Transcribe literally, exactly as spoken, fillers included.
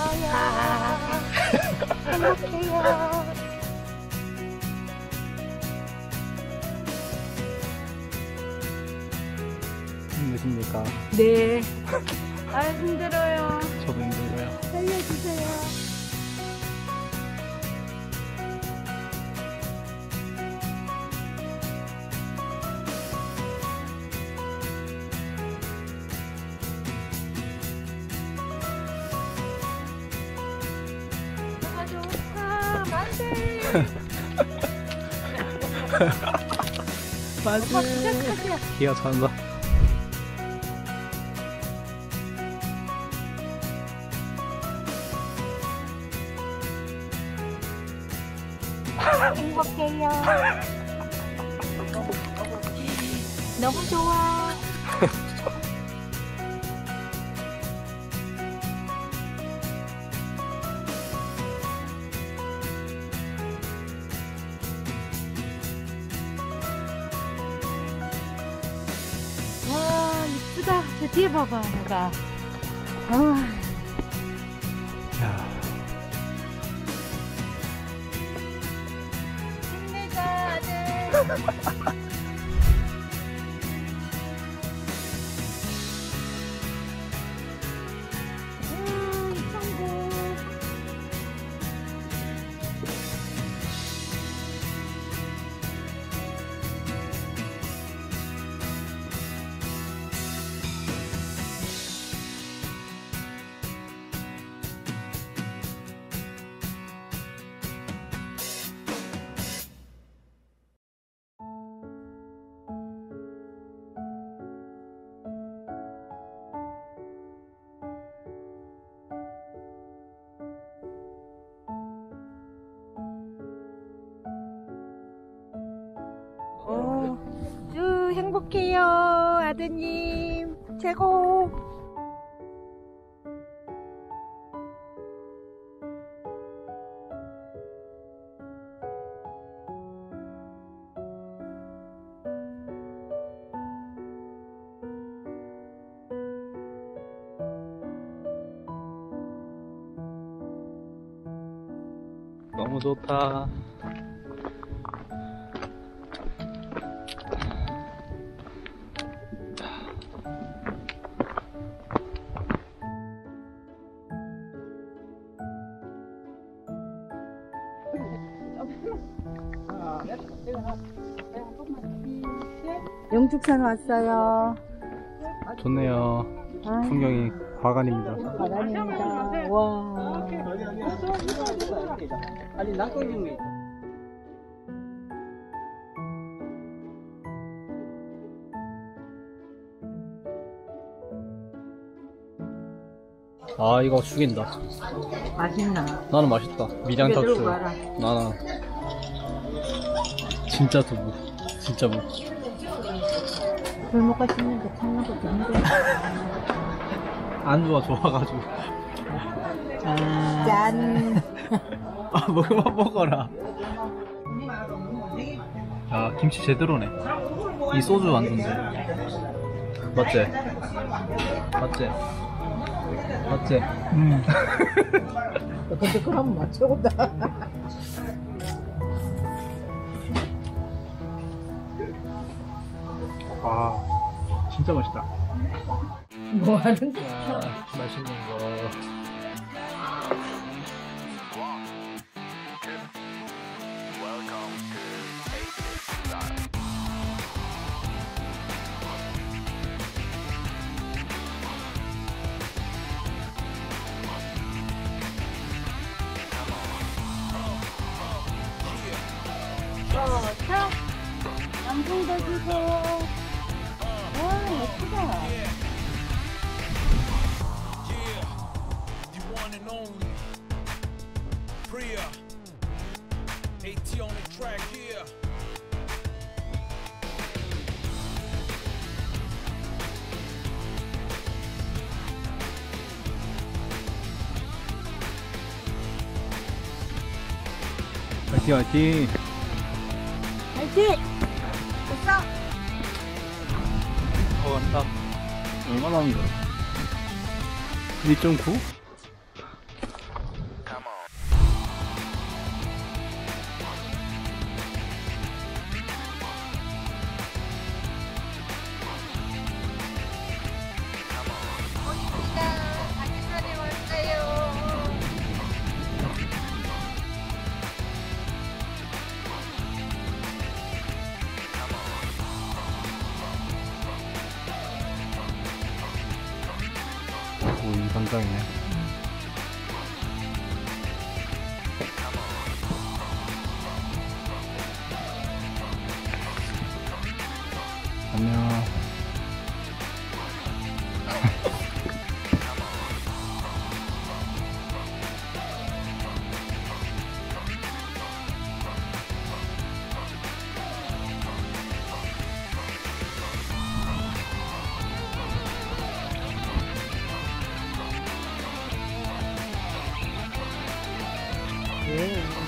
좋아요. 행복해요. 힘드십니까? 네. 아, 힘들어요. 저도 힘들어요. 살려주세요. 아, 좋다. 만세. 오빠 시작하세요. 기가 찬다. 행복해요. 너무 좋아. 와, 이쁘다. 저 뒤에 봐봐, 내가. 아. 야. 힘내자, 아들. 음, 천국. 오, 쭉 행복해요, 아드님. 최고. 너무 좋다. 영축산 왔어요. 좋네요. 아, 풍경이 과간입니다. 바람입니다. 와. 아니 낙동육미. 아, 이거 죽인다. 맛있나? 나는 맛있다. 미장 입에 탁주. 들어가라. 나는 진짜 두부. 진짜 무. 골목 가시는데 찾는 것도 힘들어. 안주가 좋아가지고. 짠. 아, 먹으면 먹어라. 야, 김치 제대로네. 이 소주 안주인데. 맞지? 맞지? 맞지? 음. 근데 그럼 맞춰보다. 아, 진짜 맛있다. 뭐 하는 거야? 야, 맛있는 거. 좋다. 양풍도 주고. 와, 예쁘다. 화이팅, 화이팅. 화이팅! 됐어! 어, 나 얼마나 하는 거야? 이 점 구? 담당이네. 안녕. 예.